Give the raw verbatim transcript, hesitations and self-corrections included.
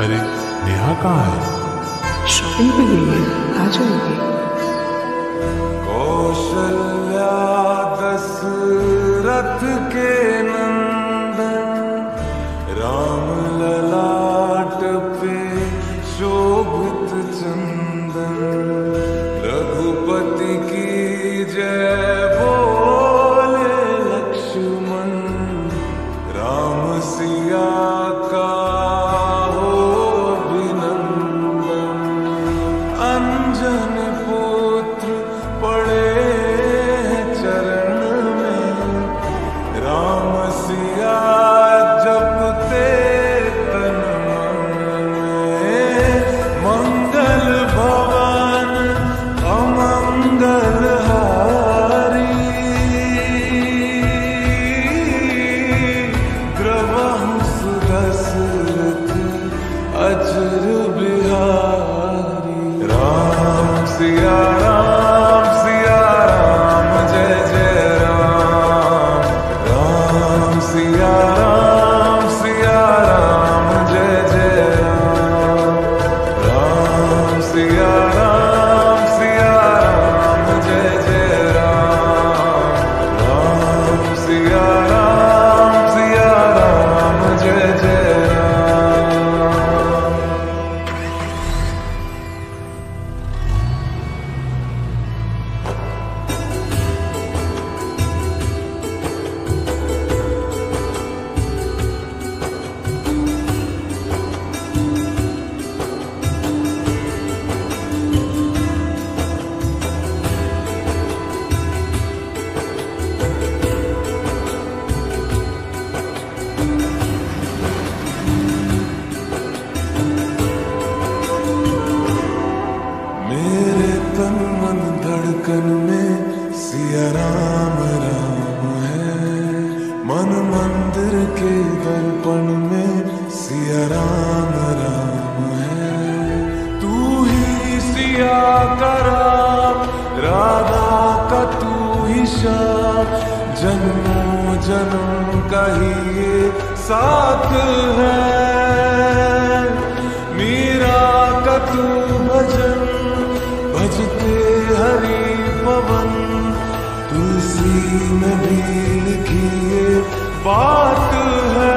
अरे नेहा कहाँ है? शॉपिंग पे गई है, आ जाएगी। कौशल्या दशरथ के नंदन, राम ललाट पे शोभित चंदन, रघुपति की जय बोले लक्ष्मण, राम सिया का हो अभिनंदन। अंजन पुत्र पड़े चरण में, राम सिया जपते तन मन में। मंगल भवन अमंगल हारी, द्रवहु सुदशरथ अजर बिहारी। राम सिया राम सिया राम जय जय राम, राम सिया राम सिया राम जय जय राम, राम सिया राम सिया राम जय जय राम, राम सिया राम सिया राम जय जय राम। मेरे तन मन धड़कन में सिया राम राम है, मन मंदिर के दर्पण में सिया राम राम है। तू ही सिया का राम, राधा का तू ही श्याम, जन्मों जन्म का ही ये साथ है। मीरा का तू भजन, भजते हरि पवन, तुलसी में भी लिखी ये बात है।